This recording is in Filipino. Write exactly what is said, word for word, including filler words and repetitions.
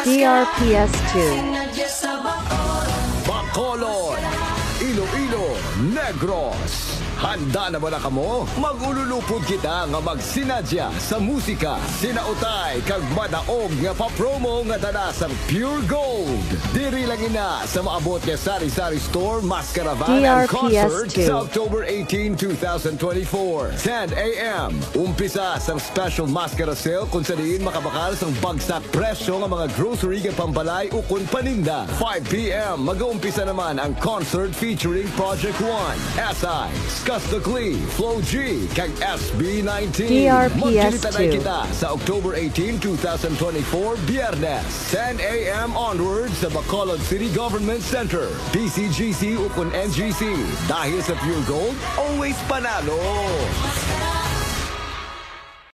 D R P S two. Bacolod, Iloilo, Negros. Handa na ba na kamo? Magululupod kita nga magsinadya sa musika, sinautay kag madaog nga pa-promo nga tanasang Pure Gold. Diri lang ina sa maabot nga sari-sari store, Masskara Van and Concert sa October eighteenth, twenty twenty-four. ten a m Umpisa sang special Masskara sale kung saan makabakal sang bagsak presyo nga mga grocery kag pambalay ukon paninda. five p m mag-uumpisa naman ang concert featuring Project One, S I, Custom Clee, Flow G, kag S B nineteen. D R P S Magkilita na kita sa October eighteenth, twenty twenty-four, Biyernes, ten a m onward sa Bacolod City Government Center, P C G C ukon N G C. Dahil sa Pure Gold, always panalo!